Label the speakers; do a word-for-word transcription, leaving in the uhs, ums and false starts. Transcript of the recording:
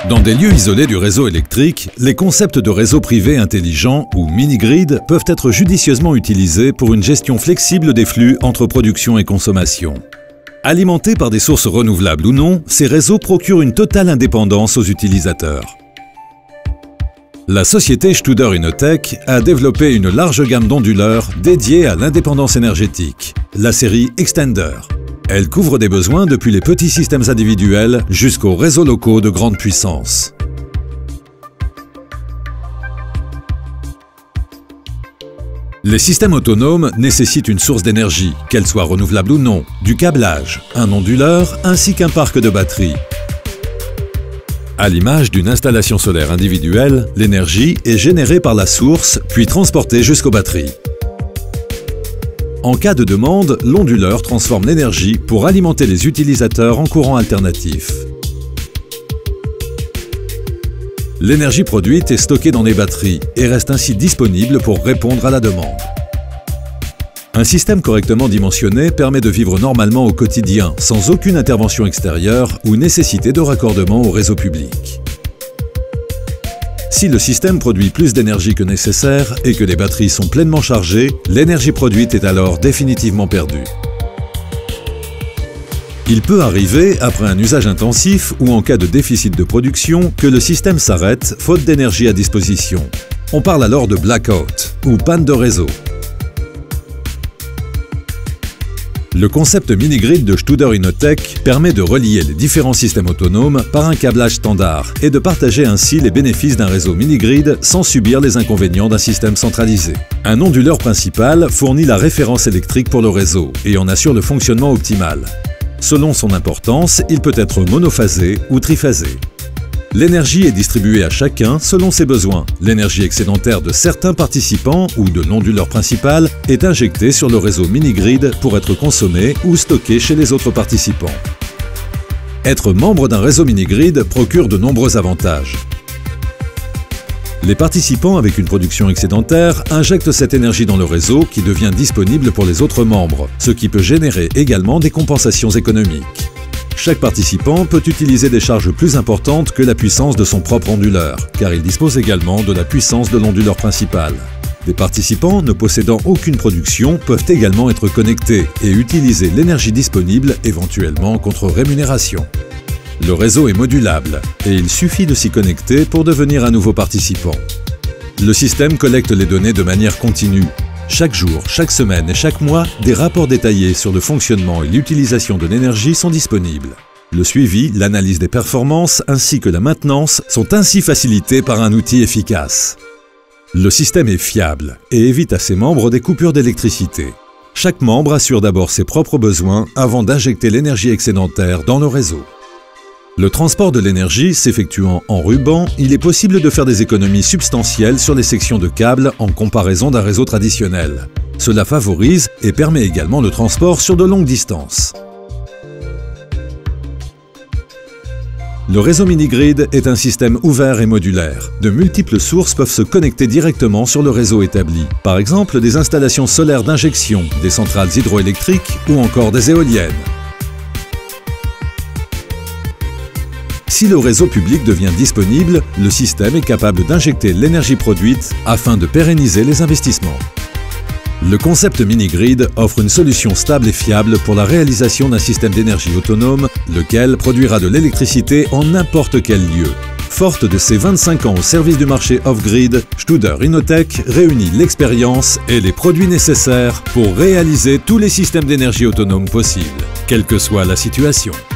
Speaker 1: Dans des lieux isolés du réseau électrique, les concepts de réseau privé intelligent ou mini-grid peuvent être judicieusement utilisés pour une gestion flexible des flux entre production et consommation. Alimentés par des sources renouvelables ou non, ces réseaux procurent une totale indépendance aux utilisateurs. La société Studer Innotech a développé une large gamme d'onduleurs dédiés à l'indépendance énergétique, la série Extender. Elle couvre des besoins depuis les petits systèmes individuels jusqu'aux réseaux locaux de grande puissance. Les systèmes autonomes nécessitent une source d'énergie, qu'elle soit renouvelable ou non, du câblage, un onduleur ainsi qu'un parc de batteries. À l'image d'une installation solaire individuelle, l'énergie est générée par la source puis transportée jusqu'aux batteries. En cas de demande, l'onduleur transforme l'énergie pour alimenter les utilisateurs en courant alternatif. L'énergie produite est stockée dans les batteries et reste ainsi disponible pour répondre à la demande. Un système correctement dimensionné permet de vivre normalement au quotidien, sans aucune intervention extérieure ou nécessité de raccordement au réseau public. Si le système produit plus d'énergie que nécessaire et que les batteries sont pleinement chargées, l'énergie produite est alors définitivement perdue. Il peut arriver, après un usage intensif ou en cas de déficit de production, que le système s'arrête faute d'énergie à disposition. On parle alors de blackout ou panne de réseau. Le concept mini-grid de Studer Innotech permet de relier les différents systèmes autonomes par un câblage standard et de partager ainsi les bénéfices d'un réseau mini-grid sans subir les inconvénients d'un système centralisé. Un onduleur principal fournit la référence électrique pour le réseau et en assure le fonctionnement optimal. Selon son importance, il peut être monophasé ou triphasé. L'énergie est distribuée à chacun selon ses besoins. L'énergie excédentaire de certains participants ou de l'onduleur principal est injectée sur le réseau mini-grid pour être consommée ou stockée chez les autres participants. Être membre d'un réseau mini-grid procure de nombreux avantages. Les participants avec une production excédentaire injectent cette énergie dans le réseau qui devient disponible pour les autres membres, ce qui peut générer également des compensations économiques. Chaque participant peut utiliser des charges plus importantes que la puissance de son propre onduleur, car il dispose également de la puissance de l'onduleur principal. Des participants ne possédant aucune production peuvent également être connectés et utiliser l'énergie disponible éventuellement contre rémunération. Le réseau est modulable et il suffit de s'y connecter pour devenir un nouveau participant. Le système collecte les données de manière continue. Chaque jour, chaque semaine et chaque mois, des rapports détaillés sur le fonctionnement et l'utilisation de l'énergie sont disponibles. Le suivi, l'analyse des performances ainsi que la maintenance sont ainsi facilités par un outil efficace. Le système est fiable et évite à ses membres des coupures d'électricité. Chaque membre assure d'abord ses propres besoins avant d'injecter l'énergie excédentaire dans le réseau. Le transport de l'énergie s'effectuant en ruban, il est possible de faire des économies substantielles sur les sections de câbles en comparaison d'un réseau traditionnel. Cela favorise et permet également le transport sur de longues distances. Le réseau mini-grid est un système ouvert et modulaire. De multiples sources peuvent se connecter directement sur le réseau établi. Par exemple, des installations solaires d'injection, des centrales hydroélectriques ou encore des éoliennes. Si le réseau public devient disponible, le système est capable d'injecter l'énergie produite afin de pérenniser les investissements. Le concept mini-grid offre une solution stable et fiable pour la réalisation d'un système d'énergie autonome, lequel produira de l'électricité en n'importe quel lieu. Forte de ses vingt-cinq ans au service du marché off-grid, Studer Innotech réunit l'expérience et les produits nécessaires pour réaliser tous les systèmes d'énergie autonome possibles, quelle que soit la situation.